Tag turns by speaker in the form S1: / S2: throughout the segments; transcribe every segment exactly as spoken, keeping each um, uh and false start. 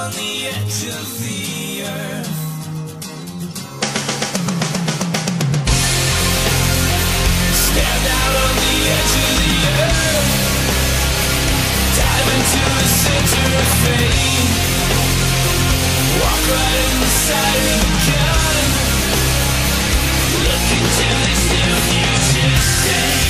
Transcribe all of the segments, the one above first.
S1: on the edge of the earth. Stand out on the edge of the earth. Dive into the center of fate. Walk right inside of the gun. Look into this new future state.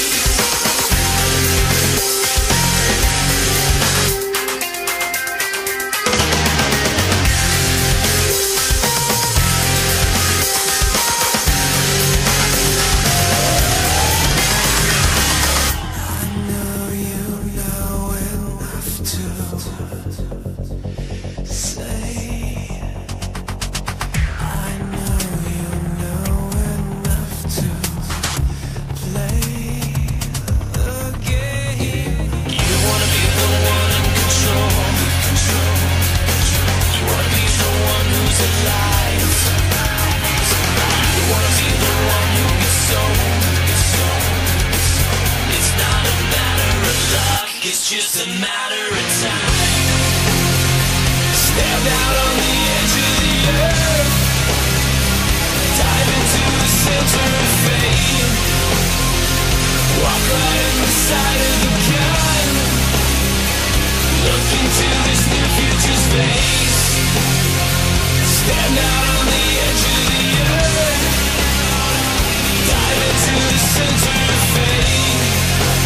S1: It's just a matter of time. Stand out on the edge of the earth. Dive into the center of fate. Walk right inside of the gun. Look into this new future space. Stand out on the edge of the earth. Dive into the center of fate.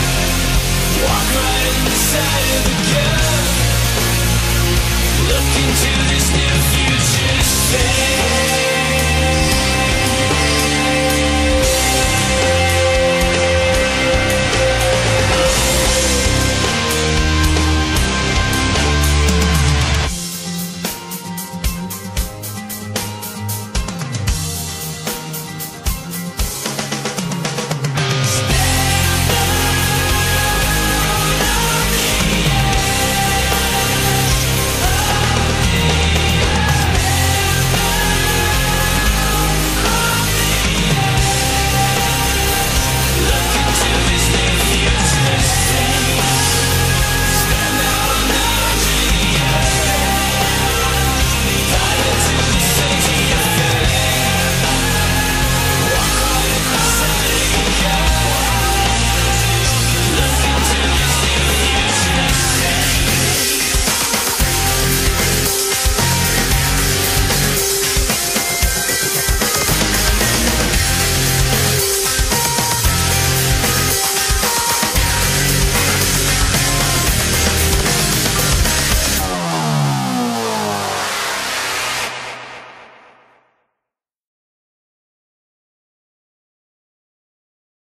S1: Walk right inside of the gun. Looking